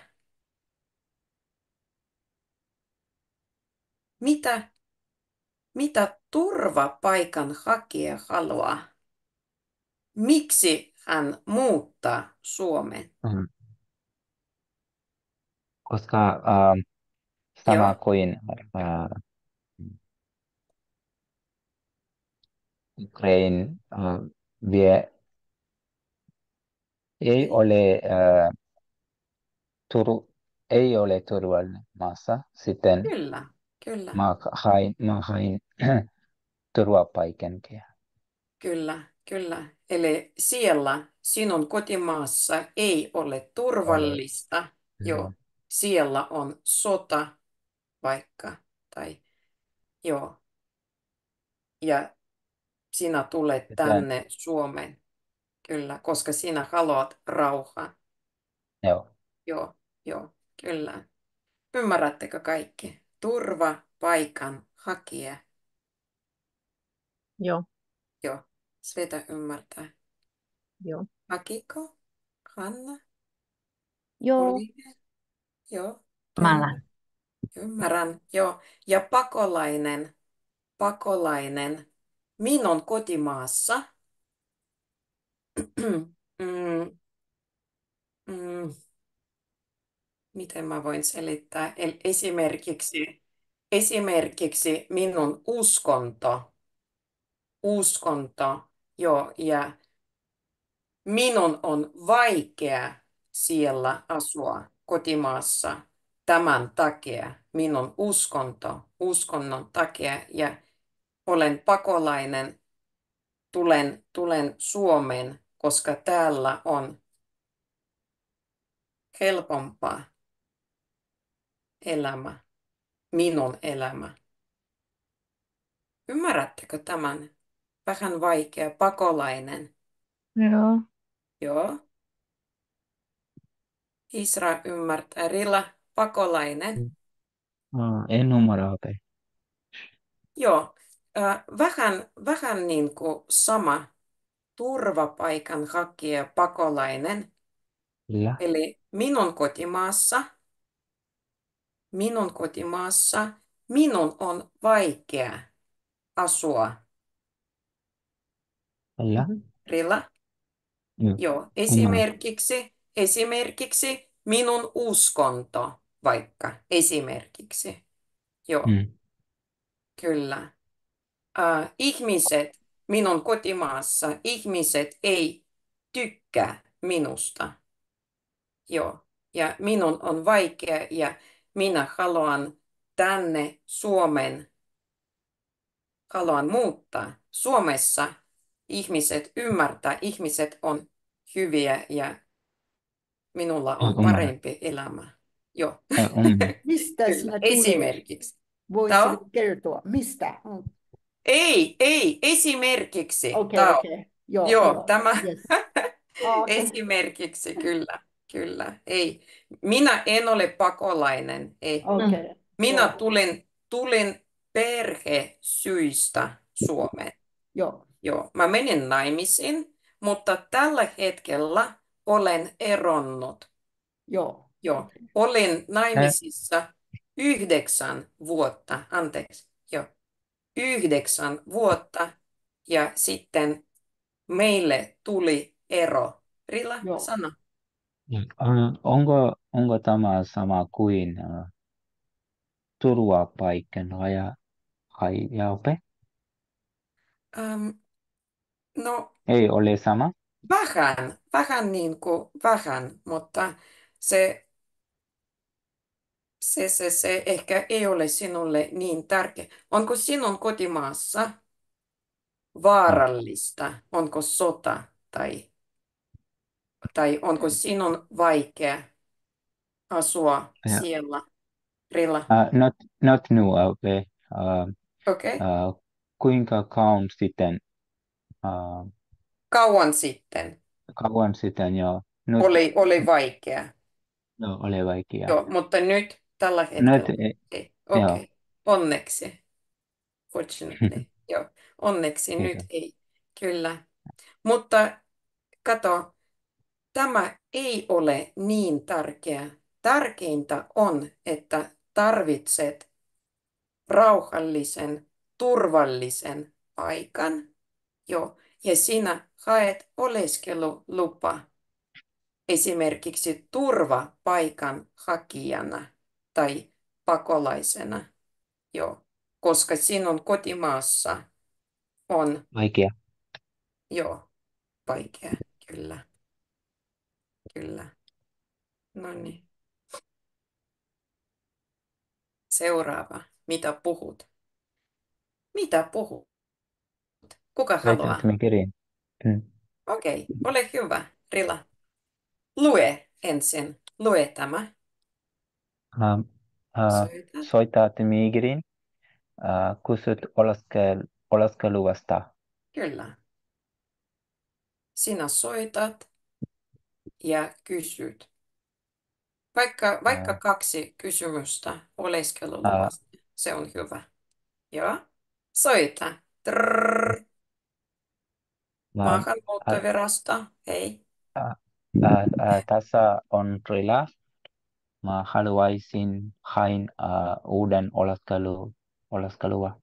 Mitä, mitä turvapaikan hakija haluaa? Miksi hän muuttaa Suomeen? mm, koska ähm, sama Joo, kuin äh, Ukraine äh, vie, ei ole, äh, turu, ei ole turvallinen maassa, sitten kyllä, kyllä, mä hain, mä hain turvapaikan. kyllä, kyllä. Eli siellä sinun kotimaassa ei ole Ole. turvallista. Joo, Mm, siellä on sota vaikka, tai joo, ja sinä tulet sitten, tänne Suomeen, kyllä, koska sinä haluat rauhaa. joo, Joo, joo, kyllä. Ymmärrättekö kaikki? Turvapaikan hakija. Joo, Joo, Sveta ymmärtää. joo. Hakiko? Hanna? Joo. Olivia? Joo, Mala. Tuomo? Ymmärrän. Joo, ja pakolainen, pakolainen minun kotimaassa. mm, mm, miten mä voin selittää? El- Esimerkiksi, esimerkiksi minun uskonto, uskonto, joo, ja minun on vaikea siellä asua kotimaassa tämän takia, minun uskonto, uskonnon takia, ja olen pakolainen, tulen, tulen Suomeen, koska täällä on helpompaa elämä, minun elämä. Ymmärrättekö tämän? Vähän vaikea, pakolainen. Joo. Joo. Isra ymmärtää. Rilla, pakolainen. Ah, en ymmärrä. Okay. Joo. Äh, vähän, vähän niin kuin sama turvapaikanhakija, pakolainen. Kyllä, Eli minun kotimaassa, minun kotimaassa, minun on vaikea asua. kyllä, Mhm. Rilla? joo, Joo. ymmärrän. Esimerkiksi, esimerkiksi minun uskonto, vaikka esimerkiksi. Joo, Mm, kyllä. Äh, ihmiset minun kotimaassa, ihmiset ei tykkää minusta. Joo, ja minun on vaikea ja minä haluan tänne Suomen, haluan muuttaa. Suomessa ihmiset ymmärtää, ihmiset on hyviä ja minulla joo, on ymmärrän. parempi elämä. Joo, Joo, ymmärrän. Mistä kyllä, sinä tulee? esimerkiksi. Voisitko Tao? kertoa? Mistä? Ei, ei, esimerkiksi. Okei, Tao. okei. Joo, Joo, joo. tämä Yes. Ah, okei. esimerkiksi, kyllä, kyllä. Ei, minä en ole pakolainen, ei. Okei. Minä Joo. tulin, tulin perhesyistä Suomeen. Joo. Joo, mä menin naimisiin, mutta tällä hetkellä olen eronnut. Joo. Joo, Okei. olin Ä, naimisissa yhdeksän vuotta, anteeksi, joo, yhdeksän vuotta ja sitten meille tuli ero. Rilla, Joo. sano. äh, onko, onko tämä sama kuin äh, turvapaikan haja, hajape? Ähm, no Ei ole sama? vähän, vähän niin kuin vähän, mutta se, se, se, se ehkä ei ole sinulle niin tärkeä. Onko sinun kotimaassa Ah, vaarallista? Onko sota tai, tai onko sinun vaikea asua ja, siellä? Rilla? äh, not, not new, okay. Äh, Okei. Okay. Äh, kuinka kauan sitten, äh, Kauan sitten kauan sitten jo, nyt oli, oli vaikea. no, oli vaikea. Joo, mutta nyt tällä Nyt, hetkellä. eh, Okei. joo, Okay. Onneksi. Fortunately. Joo. Onneksi nyt kiitos. ei. Kyllä. Mutta kato, tämä ei ole niin tärkeä. Tärkeintä on, että tarvitset rauhallisen, turvallisen paikan. Joo. Ja sinä haet oleskelulupa esimerkiksi turvapaikan hakijana tai pakolaisena. Joo. Koska sinun kotimaassa on Vaikea. joo, vaikea. Kyllä, kyllä. No niin. Seuraava. Mitä puhut? Mitä puhut? Kuka haluaa? Soitat Migrin. Mm. Okei, okay. Ole hyvä, Rila. Lue ensin. Lue tämä. Ähm, äh, Soitat. soitat Migrin. Äh, kysyt oleskel, oleskeluvasta. Kyllä. Sinä soitat ja kysyt. Vaikka, vaikka Äh, kaksi kysymystä äh, oleskeluluvasta. Se on hyvä. Joo. Soita. Trrr. äh, äh, Maahanmuuttovirasto. Hei. äh, äh, äh, tässä on Rila. Mä haluaisin hain äh, uuden oleskelu, oleskelua.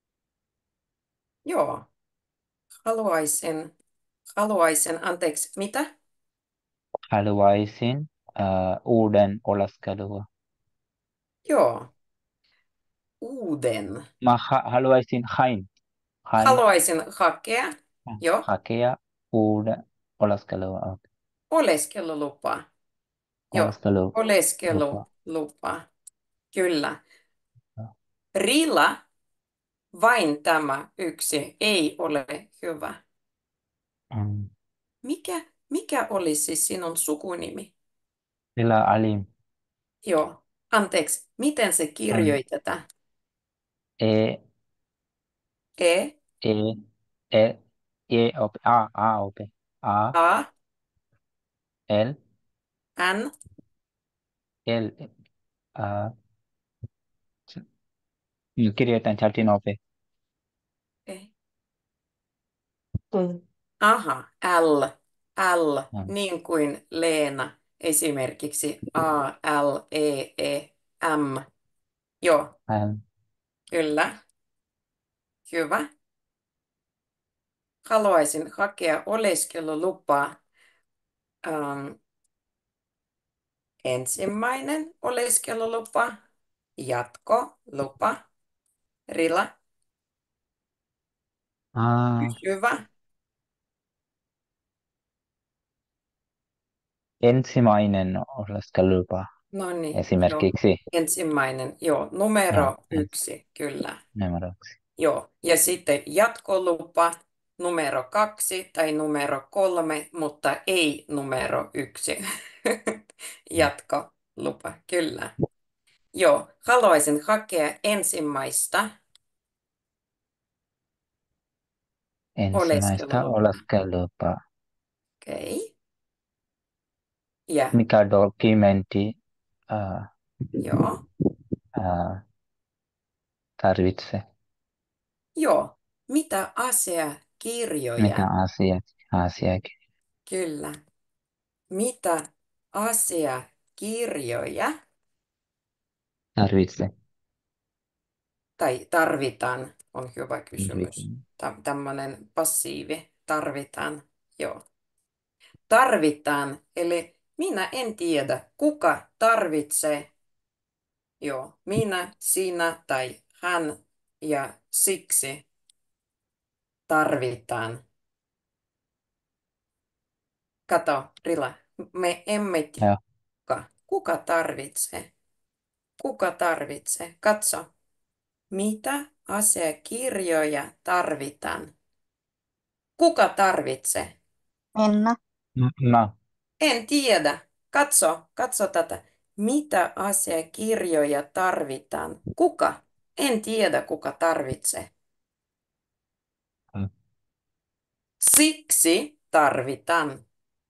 Joo. Haluaisin, haluaisin, anteeksi, mitä? Haluaisin äh, uuden oleskelua. Joo. Uuden. Mä ha- haluaisin hain, hain Haluaisin hakea. Joo. hakea uuden oleskelua. Okay. Oleskelulupa. Joo. Oleskelulupa. Oleskelulupa. Kyllä. Rila, vain tämä yksi ei ole hyvä. Mm. Mikä, mikä olisi sinun sukunimi? Rila Alim. Joo. Anteeksi, miten se On kirjoitetaan? E, E, E, E, E, O, P, A, A, O, P, A, A, L, N, L, äh, kirjoitan chatin O, P. E. Aha, L, L, Mm. niin kuin Leena, esimerkiksi A, L, E, E, M. Joo, Ähm, kyllä, hyvä. Haluaisin hakea oleskelulupaa. Ähm, ensimmäinen oleskelulupa, jatkolupa, Rila, ah, hyvä. ensimmäinen oleskelulupa No niin, joo. esimerkiksi Ensimmäinen, joo, ja, numero ens, yksi, kyllä. numeroksi. Joo, ja sitten jatkolupa numero kaksi tai numero kolme, mutta ei numero yksi. Jatkolupa, kyllä. Joo, haluaisin hakea ensimmäistä Ensimmäistä oleskelulupaa. oleskelulupaa. Okei. Okay. Ja Mikä dokumentti äh, joo, äh, tarvitsee? joo. Mitä Mikä asiakirjoja? asia, asiakirja Kyllä. Mitä asiakirjoja tarvitsee? tai tarvitaan, on hyvä kysymys. Tarvitsee. Tä- Tämmöinen passiivi, tarvitaan, joo. Tarvitaan, eli minä en tiedä, kuka tarvitsee, joo, minä, sinä tai hän, ja siksi tarvitaan. Kato, Rila, me emme tiedä, Joo. kuka, kuka tarvitsee, kuka tarvitsee. Katso, mitä asiakirjoja tarvitaan. Kuka tarvitsee? Enna. M- Mä, En tiedä. Katso, katso tätä. Mitä asiakirjoja tarvitaan? Kuka? En tiedä, kuka tarvitsee. Mm. Siksi tarvitaan.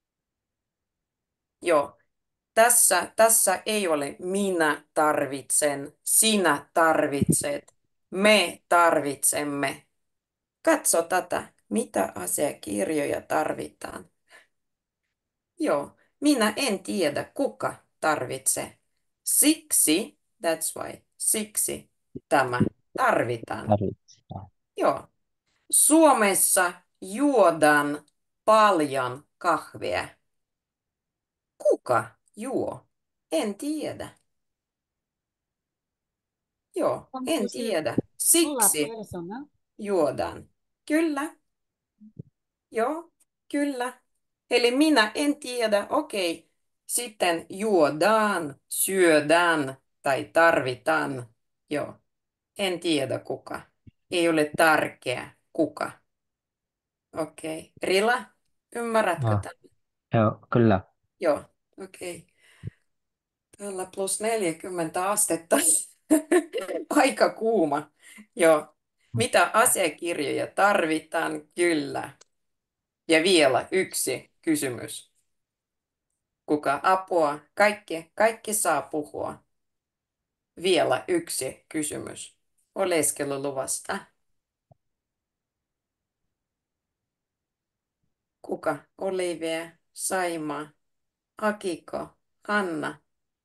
Joo. Tässä, tässä ei ole minä tarvitsen, sinä tarvitset, me tarvitsemme. Katso tätä, mitä asiakirjoja tarvitaan. Joo, minä en tiedä, kuka tarvitsee. Siksi, that's why, siksi tämä tarvitaan. Tarvitsee. Joo. Suomessa juodaan paljon kahvia. Kuka juo? En tiedä. Joo, Onko en se tiedä. sola Siksi persona? juodaan. Kyllä, joo, kyllä. Eli minä en tiedä, okei. Sitten juodaan, syödään tai tarvitaan. Joo, en tiedä kuka. Ei ole tärkeä kuka. Okei. Rila, ymmärrätkö Ah, tämän? joo, kyllä. Joo, okei. Täällä plus neljäkymmentä astetta. Aika kuuma. Joo. Mitä asiakirjoja tarvitaan? Kyllä. Ja vielä yksi kysymys. Kuka apua? Kaikki, kaikki saa puhua. Vielä yksi kysymys. Oleskeluluvasta. Kuka? Olivia, Saima, Akiko, Anna.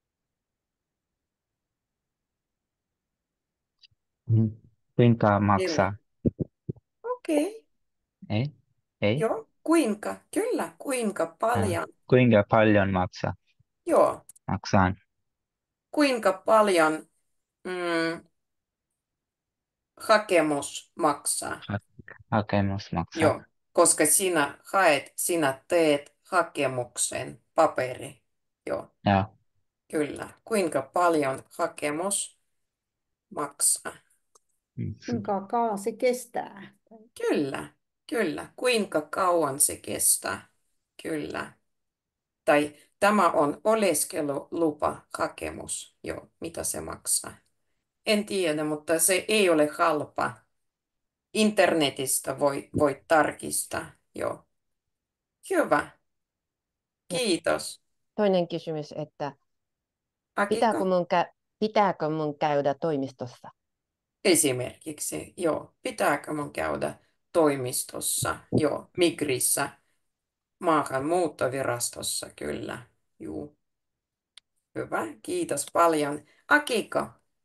Mm. Kuinka Ville. maksaa? Okei. Ei? Ei? Joo. Kuinka? Kyllä. Kuinka Ah, paljon? kuinka paljon maksaa? Joo. Maksan. Kuinka paljon mm, hakemus maksaa? Ha- Hakemus maksaa. Joo, koska sinä haet, sinä teet hakemuksen paperi. Joo, Joo. kyllä. Kuinka paljon hakemus maksaa? Mm. Kuinka kauan se kestää? Kyllä, kyllä. Kuinka kauan se kestää? Kyllä. Tai tämä on oleskelulupa hakemus. Joo, mitä se maksaa? En tiedä, mutta se ei ole halpa. Internetistä voi, voi tarkistaa. Joo. Hyvä. Ja Kiitos. toinen kysymys, että pitääkö Akiko? mun, kä- pitääkö mun käydä toimistossa? Esimerkiksi, joo. Pitääkö mun käydä toimistossa? Joo. Migrissä. Maahanmuuttovirastossa, kyllä. Juu. Hyvä. Kiitos paljon. Akiko,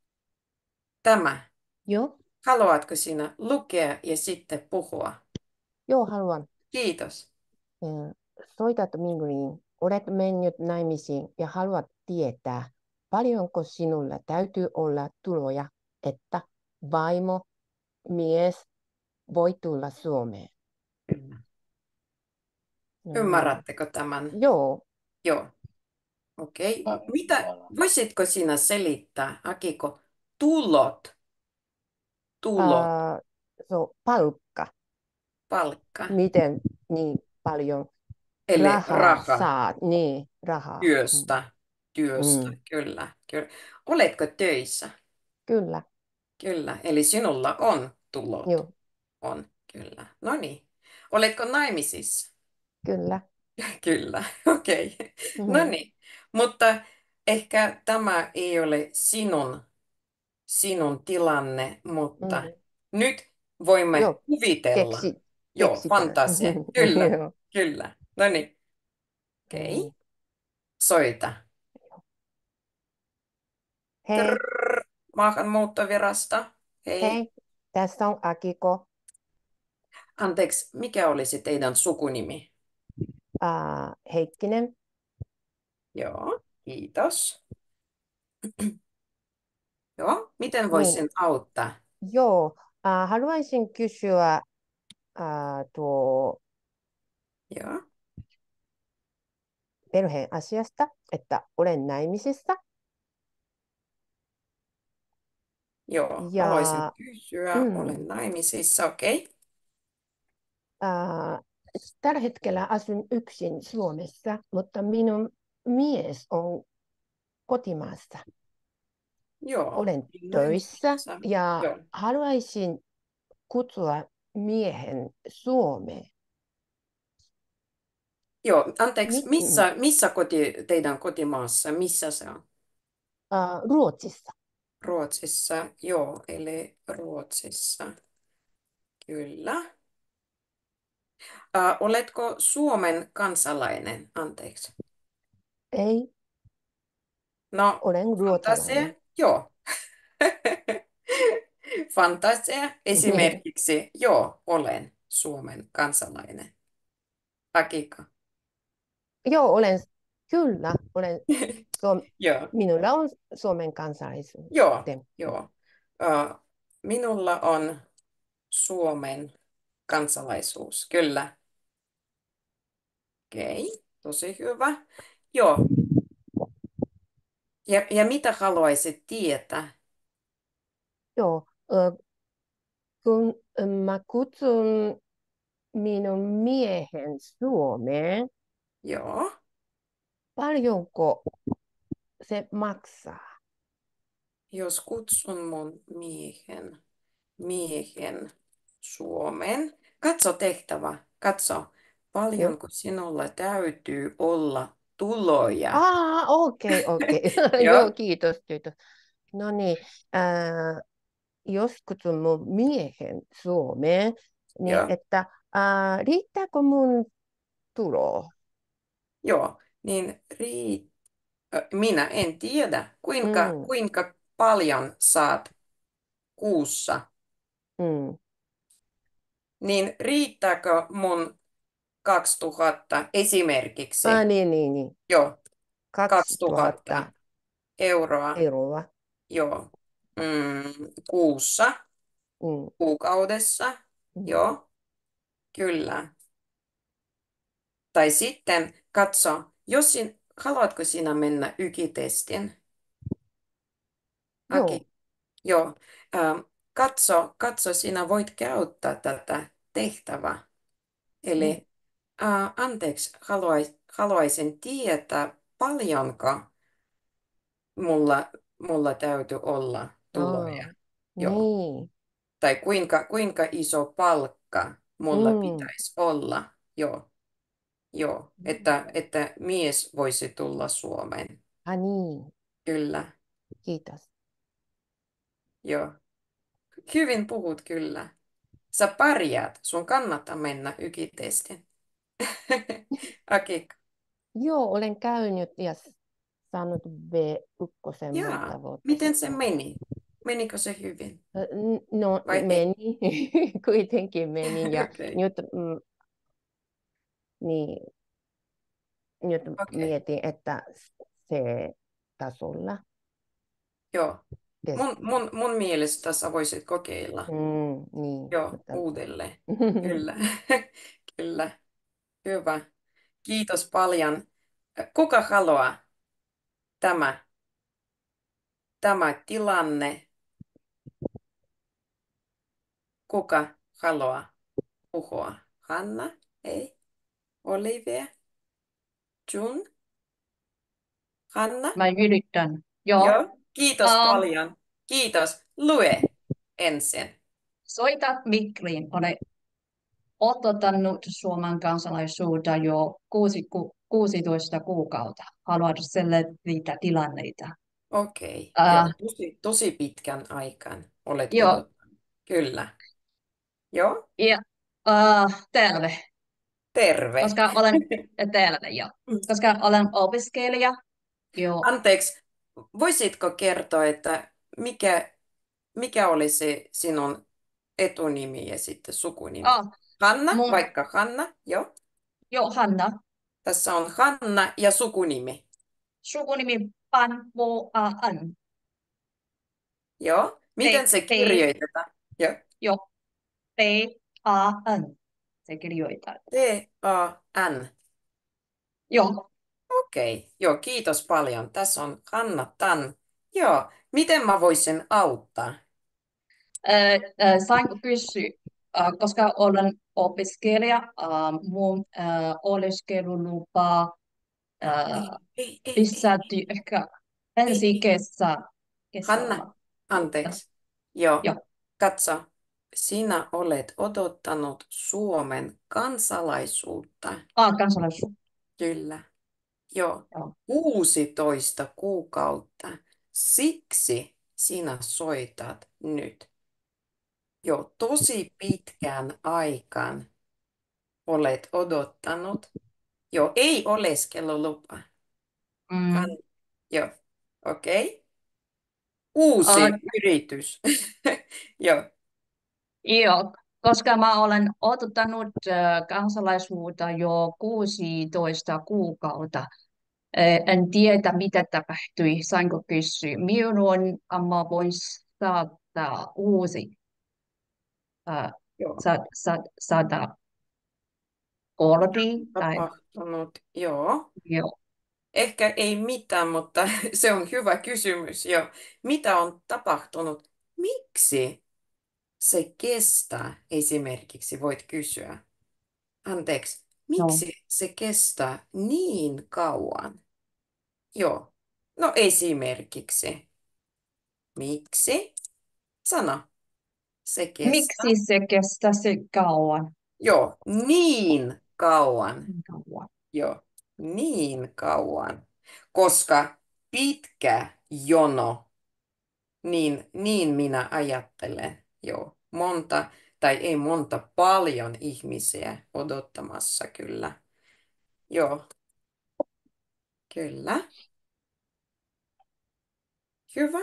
tämä. Joo, Haluatko sinä lukea ja sitten puhua? joo, haluan. Kiitos. Mm, Soitat Migriin, olet mennyt naimisiin ja haluat tietää, paljonko sinulla täytyy olla tuloja, että vaimo, mies voi tulla Suomeen. Kyllä. Mm, Ymmärrättekö tämän? joo, Joo. Okei. Mitä, voisitko sinä selittää, Akiko, tulot, tulot, uh, so, palkka, palkka, miten niin paljon eli rahaa raha saat, niin, rahaa. Mm, työstä, työstä, mm, kyllä, kyllä. Oletko töissä? kyllä, Kyllä, eli sinulla on tulot. joo, On, kyllä. No niin. Oletko naimisissa? kyllä. Kyllä, okei. No Mhm, niin, mutta ehkä tämä ei ole sinun, sinun tilanne, mutta mhm. nyt voimme Joo, kuvitella. keksi, Joo, keksitään. fantasia. Kyllä, Joo. kyllä. No niin, No okei. niin. Soita. Hei, Trrr, maahanmuuttovirasto. Hei. hei, tässä on Akiko. Anteeksi, mikä olisi teidän sukunimi? Uh, Heikkinen. Joo, kiitos. Joo, miten Niin, voisin auttaa? joo, uh, haluaisin kysyä uh, tuo Joo, perheen asiasta, että olen naimisissa joo, haluaisin ja kysyä, mm, olen naimisissa, okei. uh, tällä hetkellä asun yksin Suomessa, mutta minun mies on kotimaassa. Joo. Olen Niin töissä naimisissa. ja Joo. haluaisin kutsua miehen Suomeen. Joo, anteeksi, Mi- mm, missä, missä koti, teidän kotimaassa, missä se on? äh, Ruotsissa. Ruotsissa, joo, eli Ruotsissa, kyllä. Äh, oletko Suomen kansalainen? Anteeksi. Ei, No, olen fantasia, ruotsalainen. joo. Fantasia, esimerkiksi, joo, olen Suomen kansalainen. Akika. Joo, olen, kyllä, olen Suom- Joo, minulla on Suomen kansalaisuus. joo, Tem- joo. Äh, minulla on Suomen kansalaisuus, kyllä. Okei, tosi hyvä. Joo, ja, ja mitä haluaisit tietää? Joo, ö, kun mä kutsun minun miehen Suomeen, Joo, paljonko se maksaa? jos kutsun mun miehen, miehen Suomen. Katso tehtävä, katso. Joo. Paljonko sinulla täytyy olla tuloja? Ah, okei, okei. Joo, Joo, kiitos, kiitos. No niin, äh, jos kutsun mun miehen Suomeen, niin joo, että äh, riittääkö mun tulo? joo. Niin riit... ö, minä en tiedä, kuinka, Mm, kuinka paljon saat kuussa. mm. Niin riittääkö mun kaksituhatta esimerkiksi? Ah, niin, niin, niin. Joo, kaksituhatta kaksituhatta euroa. euroa. Joo. Mm, kuussa, Mm, kuukaudessa. mm. Joo, kyllä. Tai sitten katso, jos sin, haluatko sinä mennä ykitestin? Joo. Aki, joo. Ähm, katso, katso, sinä voit käyttää tätä tehtävää. Mm. Eli äh, anteeksi, haluais, haluaisin tietää, paljonko mulla, mulla täytyy olla Ah, tuloja. Joo. niin. Tai kuinka, kuinka iso palkka mulla Mm. pitäisi olla. Joo, joo. Että, että mies voisi tulla Suomeen. Ah, niin. Kyllä, Kiitos. joo. Hyvin puhut kyllä. Sä pärjäät. Sun kannattaa mennä ykitestiin. Aki, Joo, olen käynyt ja s- saanut B yksi jaa. monta vuotta Miten se sitten. meni? Menikö se hyvin? Ö, n- No, Vai ei? meni. Kuitenkin meni. Ja Okei, nyt, mm, niin, nyt okei. mietin, että se tasolla Joo. Mun, kestää. mun, mun mielestä sä voisit kokeilla. Mm, niin, Joo, mutta... uudelleen. Kyllä. Kyllä. Hyvä. Kiitos paljon. Kuka haluaa tämä, tämä tilanne? Kuka haluaa puhua? Hanna? Ei? Olivia? Jun? Hanna? Mä yritän. Joo. Joo. Kiitos Ähm, paljon. Kiitos. Lue ensin. soita mikriin. Olen ottanut Suomen kansalaisuutta jo kuusi, ku, kuusitoista kuukautta. Haluan selvitä tilanneita. Okei. Äh, Joo. Tosi, tosi pitkän aikaan olet joo. odottanut. Kyllä. Joo. Ja äh, terve. Terve. Koska olen terve, joo. Koska olen opiskelija. Joo. Anteeksi, voisitko kertoa, että mikä, mikä olisi sinun etunimi ja sitten sukunimi? Ah, Hanna, mun, vaikka Hanna, joo. joo, Hanna. Tässä on Hanna ja sukunimi. Sukunimi Pan Vo A N. Joo. Miten se T, T, kirjoitetaan? Joo. joo. P A N. Se kirjoitetaan. T-A-N. Joo. Okei. Joo, kiitos paljon. Tässä on Hanna Tan. Joo. Miten mä voisin auttaa? Äh, äh, sainko kysyä, äh, koska olen opiskelija, äh, mun äh, oleskelulupa Ah, äh, ei, ei, ei, ei. lisätty ehkä ei. ensi kesä Hanna, kesällä. anteeksi. Joo, Joo. katso. Sinä olet odottanut Suomen kansalaisuutta. Ah, kansalaisuus. Kyllä. Joo. Joo. kuusitoista kuukautta. Siksi sinä soitat nyt. Jo tosi pitkän aikaan olet odottanut. Jo ei oleskelulupa. Mm. Kan... Joo, okei. Okay. Uusi Ah, yritys. Joo, joo, koska mä olen odottanut äh, kansalaisuutta jo kuusitoista kuukautta. Äh, En tiedä, mitä tapahtui. Sainko kysyä? Milloin mä voin saada uusi, äh, joo. sa, sa, saada kortti? Tai, Tapahtunut. Joo. joo. Ehkä ei mitään, mutta se on hyvä kysymys. Joo. Mitä on tapahtunut? Miksi se kestää? Esimerkiksi voit kysyä. Anteeksi, No. miksi se kestää niin kauan? Joo. No esimerkiksi. Miksi? Sano. Se kestää. Miksi se kestää se kauan? Joo, niin kauan. Niin kauan. Joo, niin kauan. Koska pitkä jono, niin, niin minä ajattelen. Joo, monta, tai ei monta, paljon ihmisiä odottamassa kyllä. Joo, kyllä. Hyvä.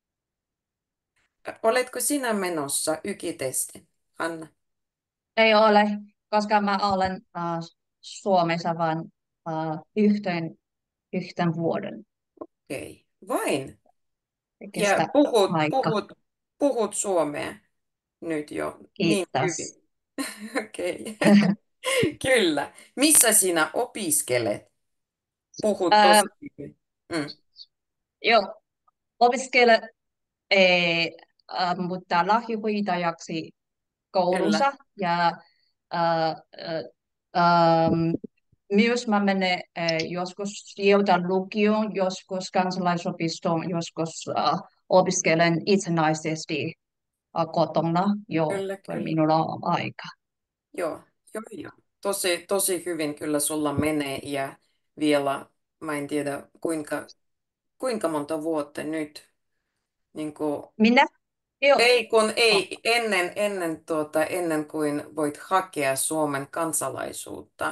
Oletko sinä menossa ykitestiin, Hanna? Ei ole, koska mä olen äh, Suomessa vain äh, yhteen, yhteen vuoden. Okei, vain. Se Ja kestää puhut, aika. puhut, puhut suomea nyt jo niin Kiitos. hyvin. Okei. Kyllä. Missä sinä opiskelet? Puhut Äh, tosi hyvin. Mm. joo, opiskelen, eh, äh, mutta lähihoitajaksi koulussa. Kyllä, Ja äh, äh, ähm, myös mä menen äh, joskus sieltä lukioon, joskus kansalaisopistoon, joskus äh, opiskelen itsenäisesti äh, kotona, jo kyllä, kun kyllä. minulla on aika. Joo, joo, joo. Tosi, tosi hyvin kyllä sulla menee ja vielä, mä en tiedä kuinka, kuinka monta vuotta nyt. Niin kuin, Minä? Joo. ei kun ei, ennen, ennen, tuota, ennen kuin voit hakea Suomen kansalaisuutta.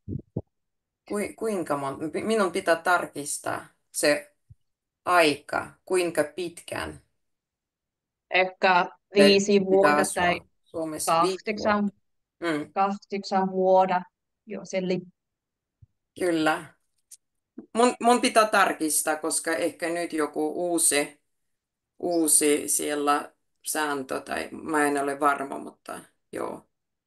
Kui, kuinka monta? Minun pitää tarkistaa se aika, kuinka pitkään Ehkä se viisi pitää vuotta tai asua Suomessa. Viisi vuotta. kahdeksan, Mm, kahdeksan vuotta. Joo, se li- kyllä. Mun, mun pitää tarkistaa, koska ehkä nyt joku uusi, uusi siellä sääntö, tai mä en ole varma, mutta joo.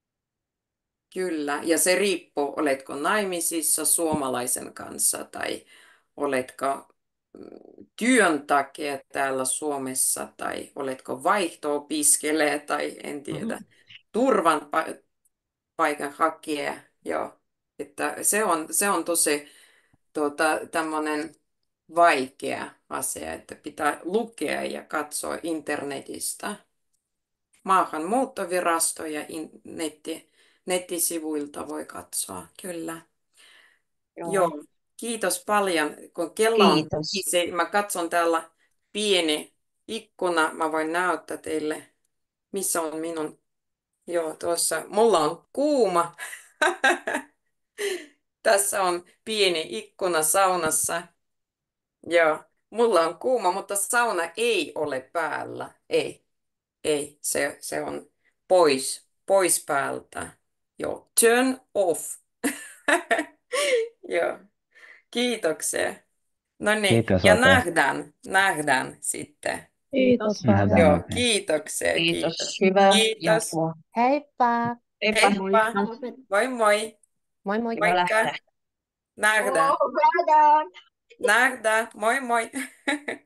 Kyllä. Ja se riippuu, oletko naimisissa suomalaisen kanssa tai oletko mm, työn takia täällä Suomessa tai oletko vaihto-opiskelija tai en tiedä, turvan pa- paikan hakija. Joo. Että se on, se on tosi tuota, tämmöinen vaikea asia, että pitää lukea ja katsoa internetistä. Maahanmuuttovirasto ja in, netti, nettisivuilta voi katsoa, kyllä. joo. Joo, kiitos paljon. Kun kello on Kiitos. viisi, mä katson täällä pieni ikkuna, mä voin näyttää teille, missä on minun, joo, tuossa, mulla on kuuma. Tässä on pieni ikkuna saunassa. Joo, mulla on kuuma, mutta sauna ei ole päällä. Ei, ei, se, se on pois, pois päältä. Joo, turn off. Joo, kiitoksia. No niin, Kiitos ja oikein. nähdään, nähdään sitten. Kiitos Nähdään paljon. Joo, oikein. kiitoksia, Kiitos. kiitos. Hyvää Kiitos. jatkoa. Heippa! Heippa. Heippa. Moi moi. Moi moi! Hyvä Moikka. lähteä. Nähdään. Nähdään. Moi moi.